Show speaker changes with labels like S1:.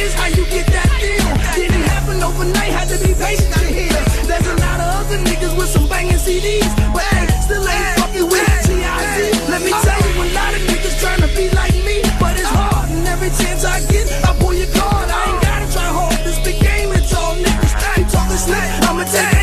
S1: is how you get that deal. Didn't happen overnight, had to be patient to hear. There's a lot of other niggas with some banging CDs, but they still ain't fucking with T.I.Z. Let me tell you, a lot of niggas trying to be like me, but it's hard, and every chance I get, I pull your card. I ain't gotta try hard, this big game, it's all niggas. You talking smack, I'ma take